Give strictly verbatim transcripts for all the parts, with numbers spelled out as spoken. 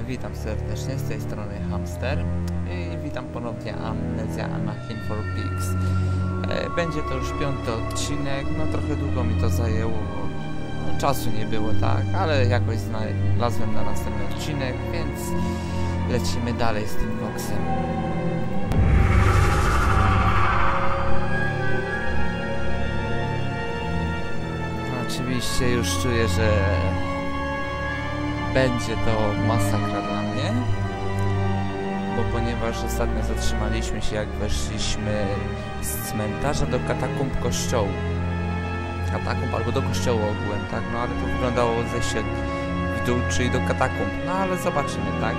Witam serdecznie, z tej strony Hamster i witam ponownie Amnesia A Machine for Pigs. E, będzie to już piąty odcinek, no trochę długo mi to zajęło, bo no, czasu nie było, tak, ale jakoś znalazłem na następny odcinek, więc lecimy dalej z tym boksem. No, oczywiście już czuję, że będzie to masakra dla mnie, bo ponieważ ostatnio zatrzymaliśmy się, jak weszliśmy z cmentarza do katakumb kościołu. Katakumb albo do kościołu ogółem, tak? No ale to wyglądało zejście w dół, czyli do katakumb. No ale zobaczymy, tak?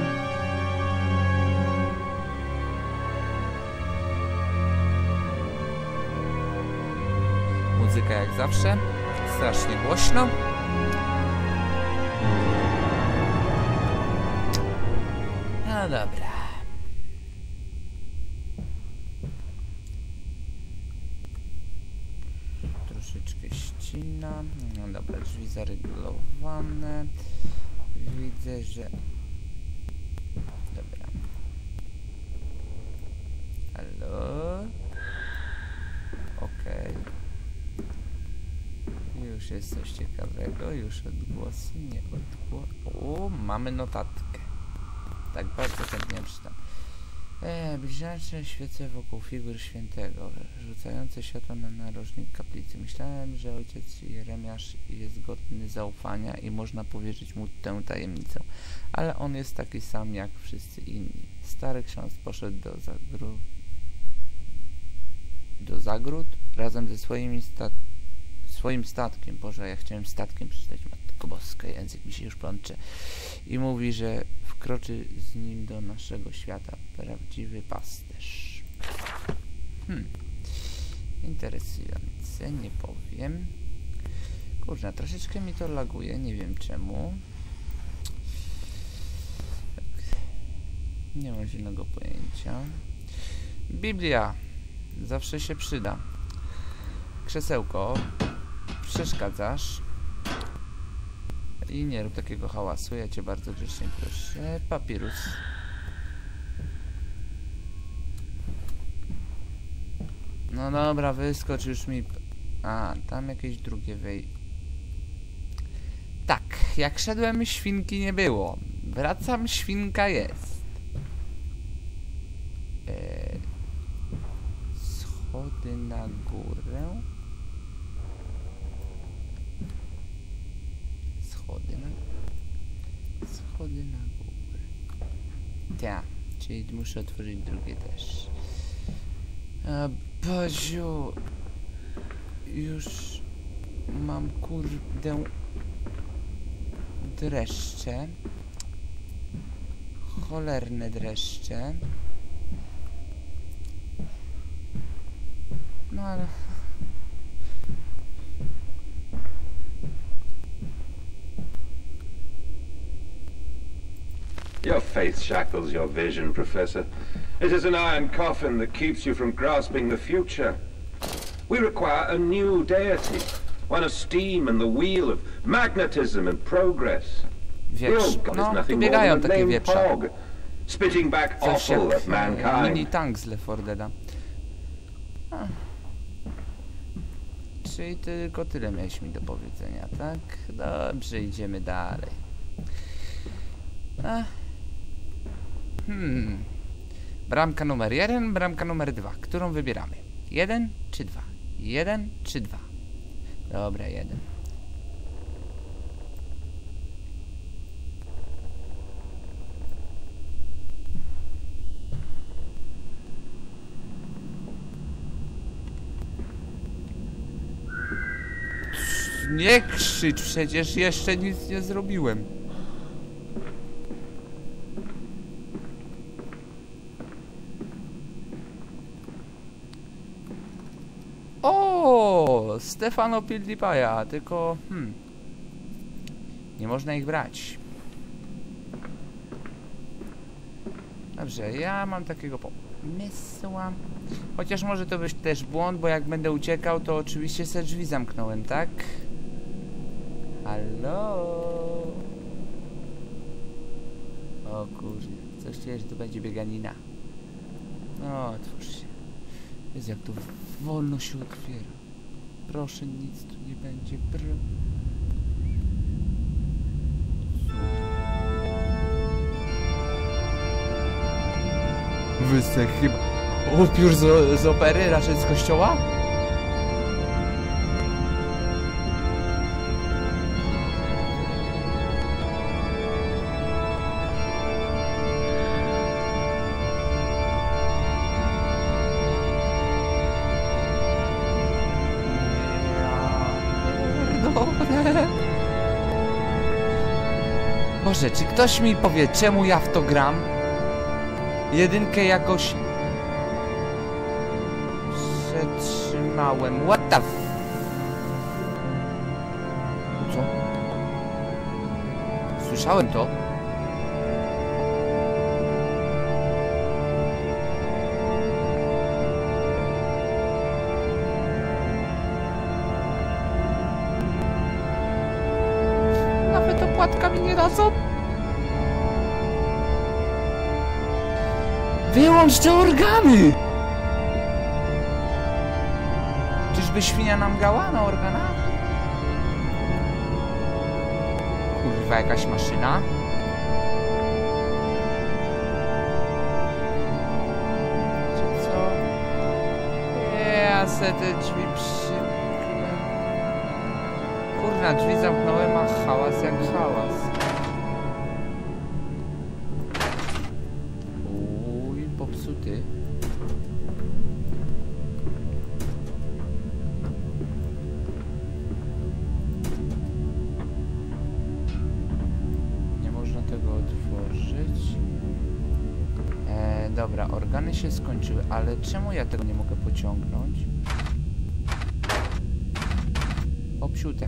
Muzyka jak zawsze, strasznie głośno. No dobra. Troszeczkę ścina. No dobra, drzwi zaregulowane. Widzę, że... Dobra. Halo? Okej. Okay. Już jest coś ciekawego. Już odgłosy, nie odgłosy. O, mamy notatkę. Tak bardzo chętnie czytam. E, bliźniacze świece wokół figur świętego, rzucające światło na narożnik kaplicy. Myślałem, że ojciec Jeremiasz jest godny zaufania i można powierzyć mu tę tajemnicę. Ale on jest taki sam jak wszyscy inni. Stary ksiądz poszedł do zagród, do zagród razem ze swoimi stat swoim statkiem. Boże, ja chciałem statkiem przeczytać. Matko Boska, język mi się już plącze. I mówi, że wkroczy z nim do naszego świata prawdziwy pasterz. Hmm. Interesujące, nie powiem. Kurczę, troszeczkę mi to laguje, nie wiem czemu. Tak. Nie mam zielonego pojęcia. Biblia. Zawsze się przyda. Krzesełko. Przeszkadzasz. I nie rób takiego hałasu, ja cię bardzo grzecznie proszę. Papirus. No dobra, wyskocz już mi... A, tam jakieś drugie wej... Tak, jak szedłem, świnki nie było. Wracam, świnka jest. Eee... Schody na górę. Schody na... Schody na górę. Tak, czyli muszę otworzyć drugie też. A, Baziu... Już... Mam kurde... dreszcze. Cholerne dreszcze. No ale... Your faith shackles your vision, Professor. It is an iron coffin that keeps you from grasping the future. We require a new deity, one of steam and the wheel, of magnetism and progress. The old god is nothing more than a lame hog, spitting back offal at mankind. Mini tank z Left four Deada. Czyli tylko tyle miałeś mi do powiedzenia, tak? Dobrze, idziemy dalej. Ach. Hmm. Bramka numer jeden, bramka numer dwa. Którą wybieramy? Jeden czy dwa? Jeden czy dwa? Dobra, jeden. Nie krzycz, przecież jeszcze nic nie zrobiłem. O, Stefano Pildipaja, tylko hmm, nie można ich brać. Dobrze, ja mam takiego pomysła. Chociaż może to być też błąd, bo jak będę uciekał, to oczywiście se drzwi zamknąłem, tak? Halo? O kurde, coś czuję, że to będzie bieganina. No, otwórz się. Jest jak to wolno się otwiera. Proszę, nic tu nie będzie. Pr Wysek chyba. Upiór z, z opery, raczej z kościoła? Boże, czy ktoś mi powie, czemu ja w to gram? Jedynkę jakoś przetrzymałem. What the f... Co? Słyszałem to? Nawet opłatka mi nie dadzą. Wyłącz te organy! Czyżby świnia nam gała na organach? Kurwa, jakaś maszyna? Czy co? Ja se te drzwi przymknę. Kurna, drzwi zamknąłem, a hałas jak hałas. Popsuty. Nie można tego otworzyć. E, dobra, organy się skończyły, ale czemu ja tego nie mogę pociągnąć? Popsiute.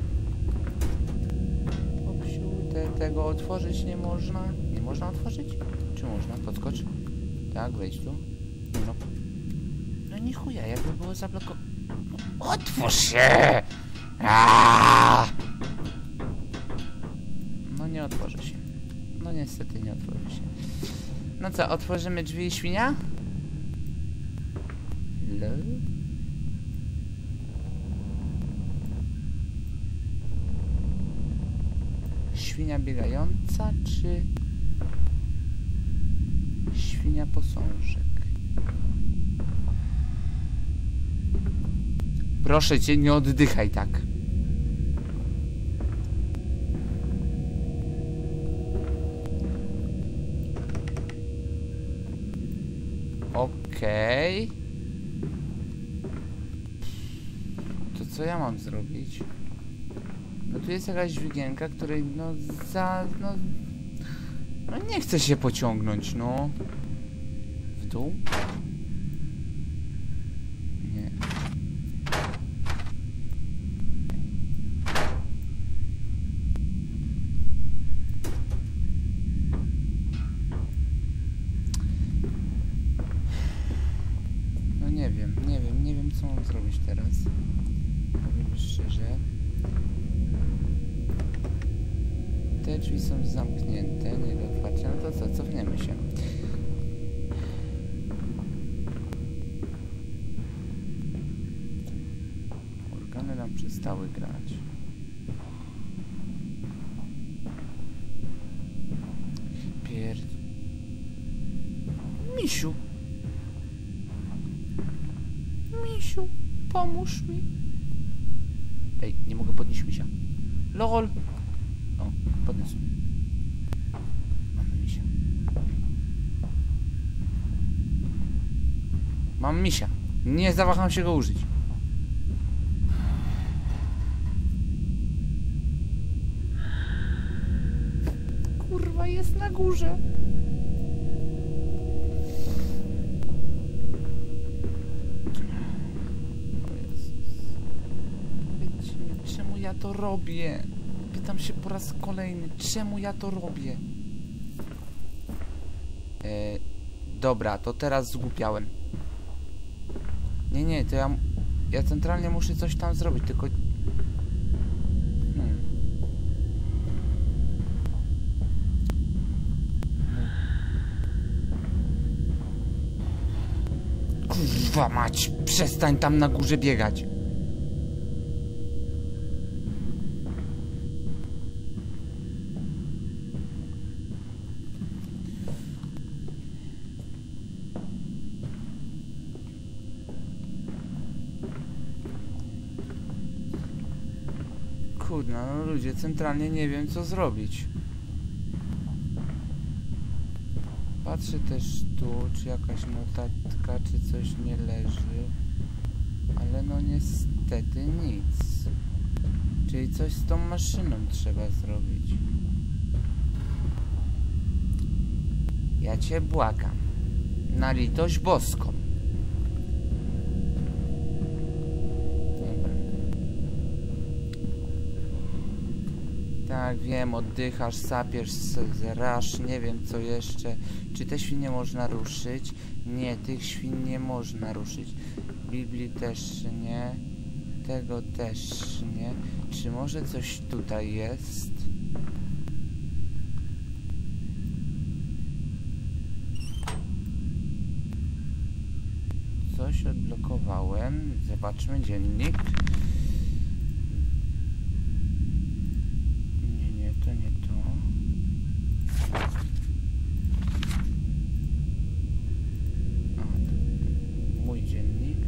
Popsiute. Tego otworzyć nie można. Nie można otworzyć? Czy można? Podskocz. Tak, wejdź tu. No, no nie chuja, jakby było zablokowane. No, otwórz się! Aaaa! No nie otworzy się. No niestety nie otworzy się. No co, otworzymy drzwi, świnia? Hello? Świnia biegająca, czy... Świnia posążek. Proszę cię, nie oddychaj tak. Okej. Okay. To co ja mam zrobić? No tu jest jakaś dźwigienka, której no za... no... No nie chce się pociągnąć, no. W dół? Nie. No nie wiem, nie wiem, nie wiem co mam zrobić teraz. Powiem szczerze. Te drzwi są zamknięte, nie do otwarcia. No to co, cofniemy się. Organy nam przestały grać. Pierd... Misiu! Misiu, pomóż mi! Ej, nie mogę podnieść misia. LOL! O, podniosłem. Mamy misia. Mam misia. Nie zawaham się go użyć. Kurwa, jest na górze. O Jezus. Wiecie, czemu ja to robię? Pytam się po raz kolejny, czemu ja to robię? E, dobra, to teraz zgłupiałem. Nie, nie, to ja... Ja centralnie muszę coś tam zrobić, tylko... Hmm. Kurwa mać, przestań tam na górze biegać. Kurna, no ludzie, centralnie nie wiem co zrobić. Patrzę też tu, czy jakaś notatka, czy coś nie leży. Ale no niestety nic. Czyli coś z tą maszyną trzeba zrobić. Ja cię błagam. Na litość boską. Dobra. Tak, wiem, oddychasz, sapiesz, zerasz, nie wiem co jeszcze. Czy te świnie można ruszyć? Nie, tych świn nie można ruszyć. Biblii też nie. Tego też nie. Czy może coś tutaj jest? Coś odblokowałem. Zobaczmy dziennik. Nie, nie, to nie to. A, mój dziennik.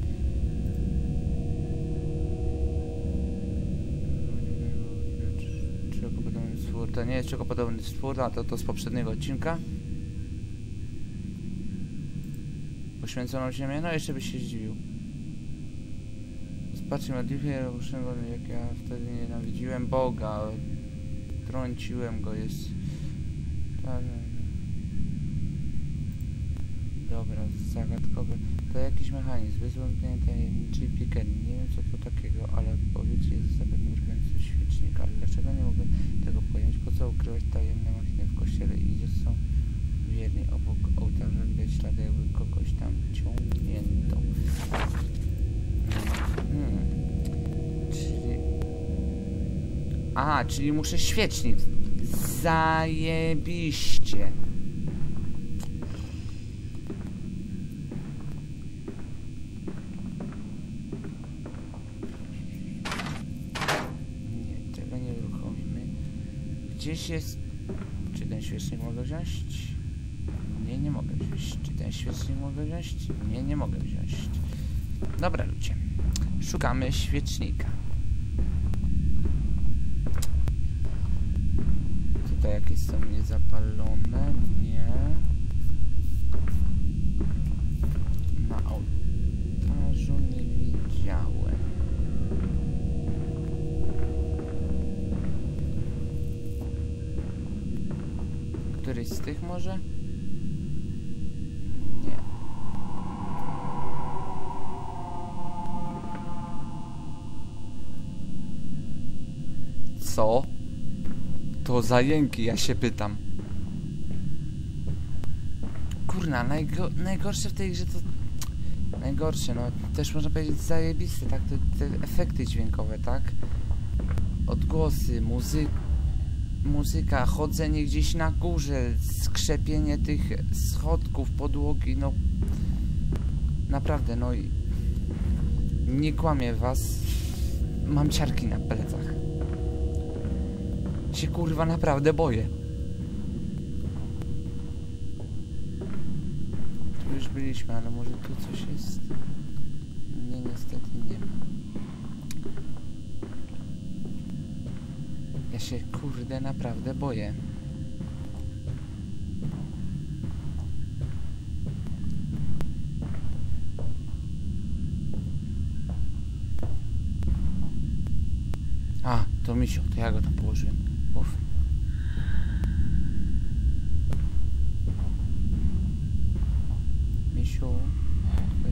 Czekopodobny stwór. To nie jest czekopodobny stwór, a to to z poprzedniego odcinka. Poświęconą ziemię, no jeszcze byś się zdziwił. Zobaczcie, modlitwie robusznego, jak ja wtedy nienawidziłem Boga. Trąciłem go, jest... Dobra, zagadkowy. To jakiś mechanizm, wyzwolenie tajemniczy piekielny. Nie wiem co to takiego, ale powiedz jest zapewne używający świecznik. Ale dlaczego nie mogę tego pojąć? Po co ukrywać tajemne machiny w kościele i gdzie są wierni? Obok ołtarza widać ślady, jakby kogoś tam ciągnięto. Hmm. Czyli... Aha, czyli muszę świecznik. Zajebiście. Nie, tego nie uruchomimy. Gdzieś jest... Czy ten świecznik mogę wziąć? Nie, nie mogę wziąć. Czy ten świecznik mogę wziąć? Nie, nie mogę wziąć. Dobra ludzie. Szukamy świecznika. Tutaj jakieś są niezapalone. Nie. Na ołtarzu nie widziałem. Któryś z tych może? Nie. Co? To za jęki, ja się pytam. Kurna, najgo najgorsze w tej grze to... Najgorsze, no też można powiedzieć zajebiste, tak? Te, te efekty dźwiękowe, tak? Odgłosy, muzy muzyka, chodzenie gdzieś na górze, skrzepienie tych schodków, podłogi, no... Naprawdę, no i... Nie kłamię was. Mam ciarki na plecach. Się kurwa naprawdę boję. Tu już byliśmy, ale może tu coś jest? Nie, niestety nie ma. Ja się kurde naprawdę boję. A, to misio, to ja go tam położyłem. Uf. Misiu. Tutaj.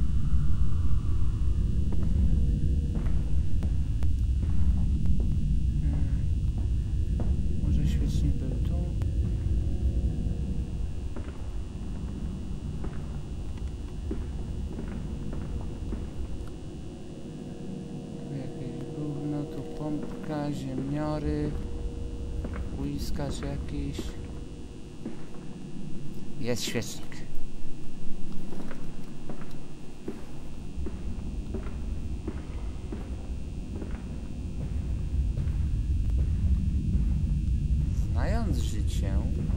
Hmm. Może świecznik był tu? Pompka, ziemniory, błyskacz jakiś. Jest świecznik. znając życie,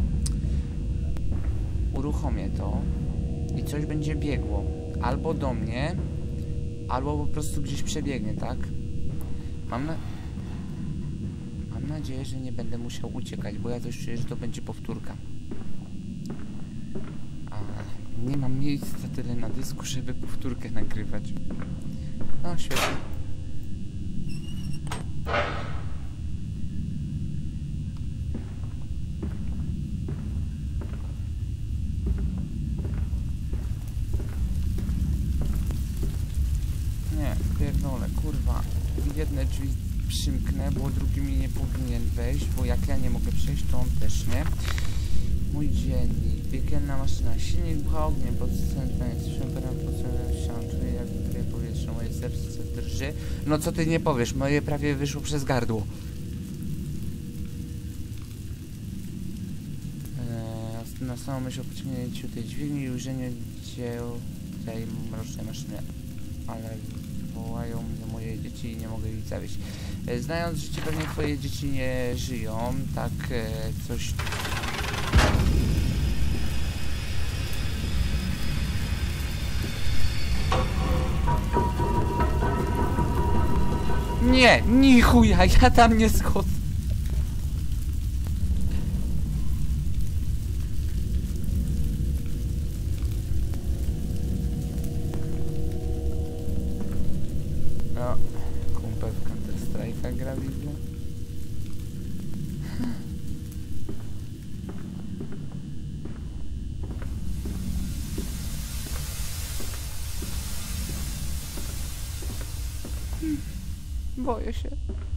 uruchomię to i coś będzie biegło. Albo do mnie, albo po prostu gdzieś przebiegnie, tak? Mam na... Mam nadzieję, że nie będę musiał uciekać, bo ja coś czuję, że to będzie powtórka. A nie mam miejsca tyle na dysku, żeby powtórkę nagrywać. No, świetnie. Nie, pierdolę, kurwa. Jedne drzwi przymknę, bo drugimi nie powinien wejść, bo jak ja nie mogę przejść, to on też nie. Mój dziennik, piekielna maszyna, silnik bucha ogniem, pod centrum jest temperaturą czuję jak czuję powietrze, moje serce drży. No co ty nie powiesz, moje prawie wyszło przez gardło. Eee, na samą myśl o pociągnięciu tej dźwigni i ujrzeniu dzieł tej mrocznej maszyny, ale wołają mnie moje dzieci i nie mogę ich zawieść. E, znając życie, pewnie twoje dzieci nie żyją, tak e, coś... Nie, ni chuja, ja tam nie schodzę. No, kumpel w Counter Strike'a gra, widzę. Boję się.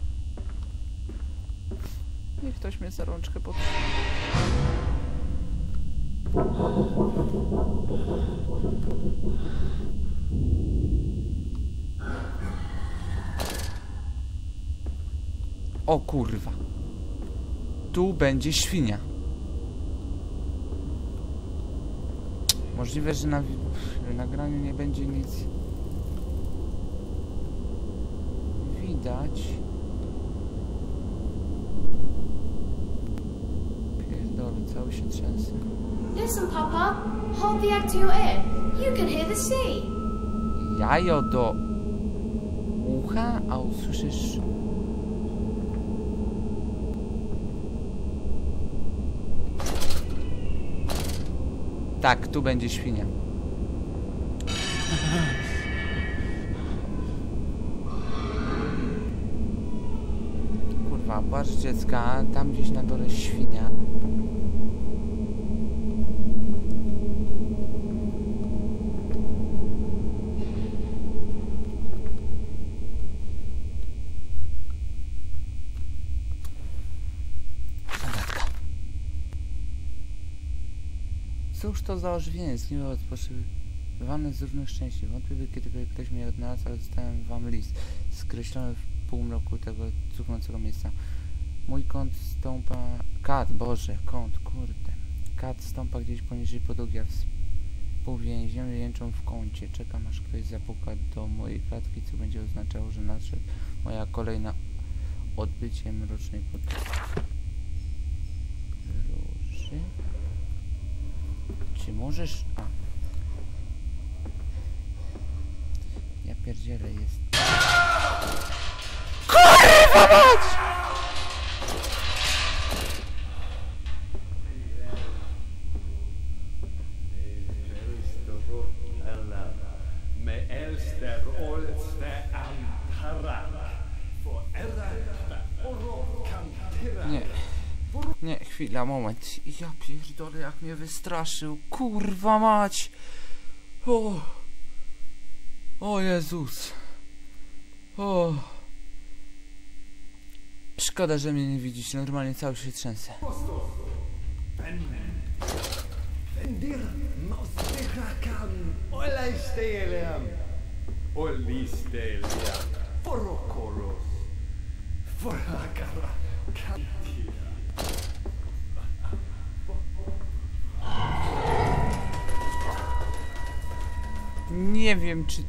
Niech ktoś mnie za rączkę potrzyma. O kurwa. Tu będzie świnia. Możliwe, że na nagraniu nie będzie nic widać. Pierdolę, cały się trzęsę. Listen, Papa. Hold the egg to your ear. You can hear the sea. Jajo do ucha, a usłyszysz... Tak, tu będzie świnia. Kurwa, płacz dziecka, tam gdzieś na dole świnia. Cóż to za ożywienie, zgniłe odpoczywane z różnych szczęści. Wątpliwy, kiedy ktoś mnie odnalazł, ale dostałem wam list, skreślony w półmroku tego cuchnącego miejsca. Mój kąt stąpa... Kat, Boże, kąt, kurde. Kat stąpa gdzieś poniżej podłogi, a współwięźniowie jęczą w kącie. Czekam, aż ktoś zapuka do mojej klatki, co będzie oznaczało, że nadszedł moja kolej na odbycie mrocznej podróży. Czy możesz... A. Ja pierdzielę, jest... KURWA MAČ! Nie. Nie, chwila, moment. Ja pierdolę, jak mnie wystraszył. Kurwa mać! O! O Jezus! O! Szkoda, że mnie nie widzisz. Normalnie cały się trzęsę. Nie wiem, czy...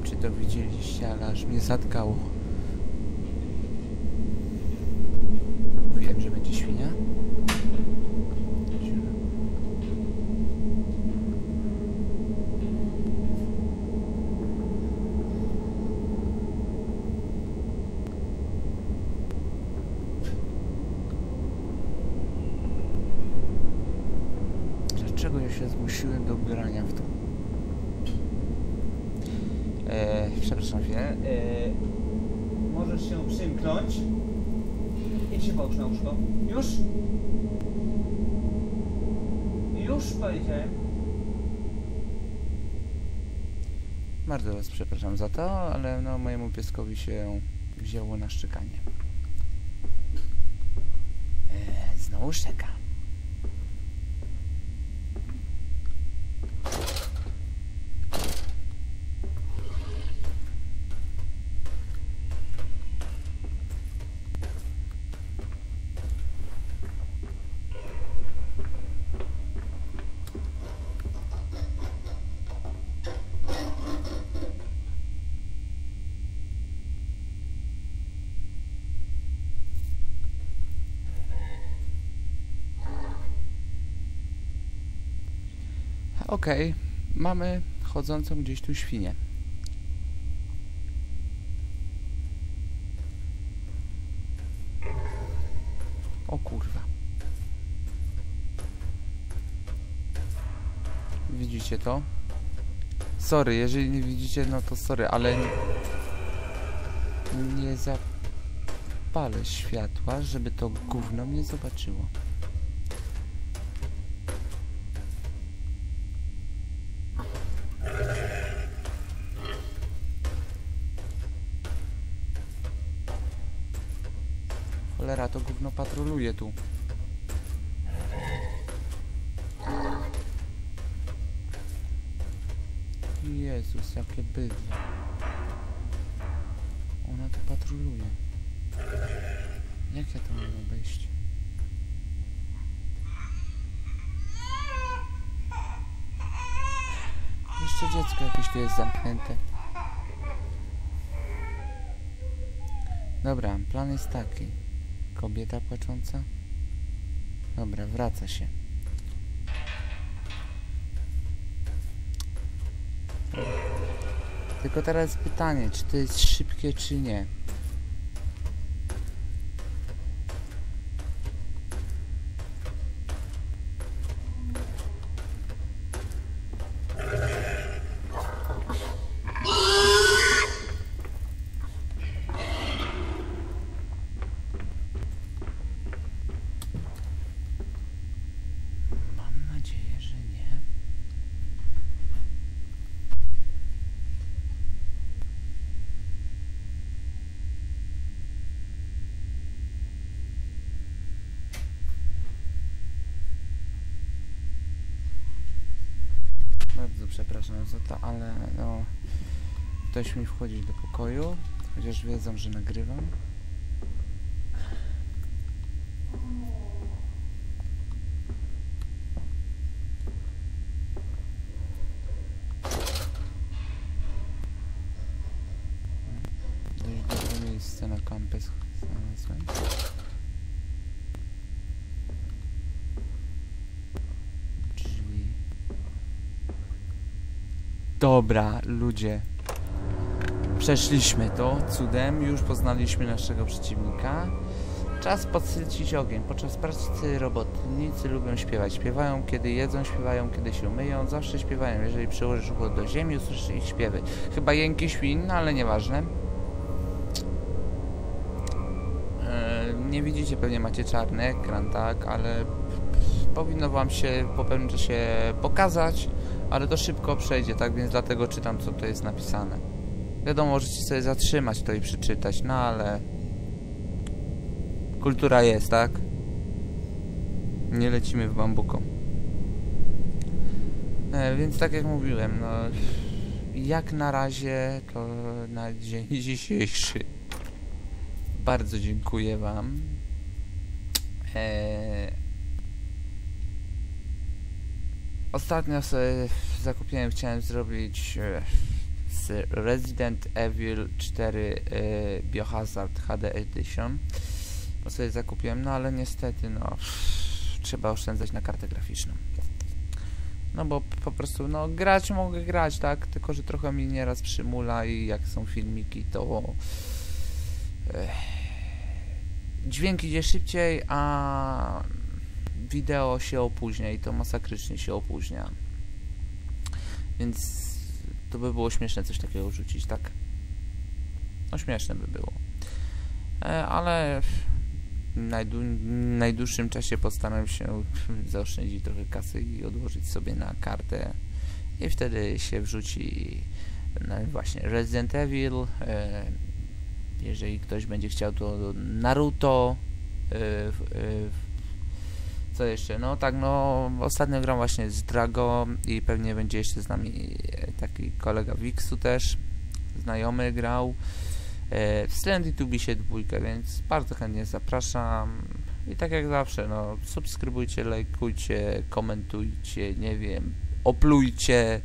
czy to widzieliście, ale aż mnie zatkało. Mówiłem, że będzie świnia. Dlaczego ja się zmusiłem do grania w to? Eee, przepraszam chwilę. Eee, możesz się przymknąć. Idź się połóż na łóżko. Już? Już powiedziałem. Bardzo was przepraszam za to, ale no mojemu pieskowi się wzięło na szczekanie. Eee, znowu szczeka. Okej, okay. Mamy chodzącą gdzieś tu świnię. O kurwa. Widzicie to? Sorry, jeżeli nie widzicie, no to sorry, ale nie, nie zapalę światła, żeby to gówno mnie zobaczyło. Cholera, to gówno patroluje tu. Jezus, jakie bydle. Ona tu patroluje. Jak ja to mam obejść? Jeszcze dziecko jakieś tu jest zamknięte. Dobra, plan jest taki. Kobieta płacząca. Dobra, wraca się. Tylko teraz pytanie, czy to jest szybkie, czy nie? Bardzo przepraszam za to, ale no... Ktoś mi wchodzi do pokoju, chociaż wiedzą, że nagrywam. Dość dobre miejsce na kampę znalazłem. Dobra, ludzie. Przeszliśmy to cudem, już poznaliśmy naszego przeciwnika. Czas podsycić ogień. Podczas pracy robotnicy lubią śpiewać. Śpiewają, kiedy jedzą, śpiewają, kiedy się myją. Zawsze śpiewają. Jeżeli przyłożysz ucho do ziemi, usłyszysz ich śpiewy. Chyba jęki świn, no ale nieważne. Eee, nie widzicie, pewnie macie czarny ekran, tak, ale powinno wam się po pewnym czasie pokazać. Ale to szybko przejdzie, tak? Więc dlatego czytam, co tu jest napisane. Wiadomo, możecie sobie zatrzymać to i przeczytać, no ale... Kultura jest, tak? Nie lecimy w bambuko. E, więc tak jak mówiłem, no... Jak na razie, to na dzień dzisiejszy. Bardzo dziękuję wam. E, Ostatnio sobie zakupiłem, chciałem zrobić e, z Resident Evil cztery y, Biohazard H D Edition. Bo sobie zakupiłem, no ale niestety, no pff, trzeba oszczędzać na kartę graficzną. No bo po prostu, no grać mogę grać, tak? Tylko, że trochę mi nieraz przymula i jak są filmiki, to e, dźwięk idzie szybciej, a wideo się opóźnia i to masakrycznie się opóźnia. Więc to by było śmieszne coś takiego rzucić, tak? No śmieszne by było. E, ale w najdłu najdłuższym czasie postaram się zaoszczędzić trochę kasy i odłożyć sobie na kartę i wtedy się wrzuci no właśnie Resident Evil. E, jeżeli ktoś będzie chciał, to Naruto. E, e, co jeszcze? No tak, no ostatnio gram właśnie z Drago i pewnie będzie jeszcze z nami taki kolega Wixu też, znajomy grał. W Slendy Tubisie dwójkę, więc bardzo chętnie zapraszam. I tak jak zawsze, no subskrybujcie, lajkujcie, komentujcie, nie wiem, oplujcie.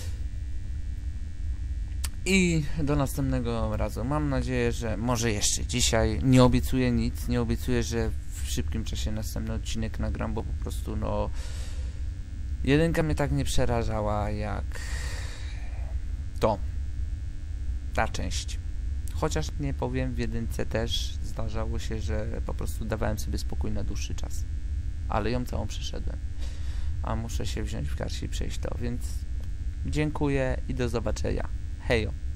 I do następnego razu. Mam nadzieję, że może jeszcze dzisiaj. Nie obiecuję nic, nie obiecuję, że w szybkim czasie następny odcinek nagram, bo po prostu no jedynka mnie tak nie przerażała jak to. Ta część. Chociaż nie powiem, w jedynce też zdarzało się, że po prostu dawałem sobie spokój na dłuższy czas. Ale ją całą przeszedłem. A muszę się wziąć w garści i przejść to, więc dziękuję i do zobaczenia. Hejo.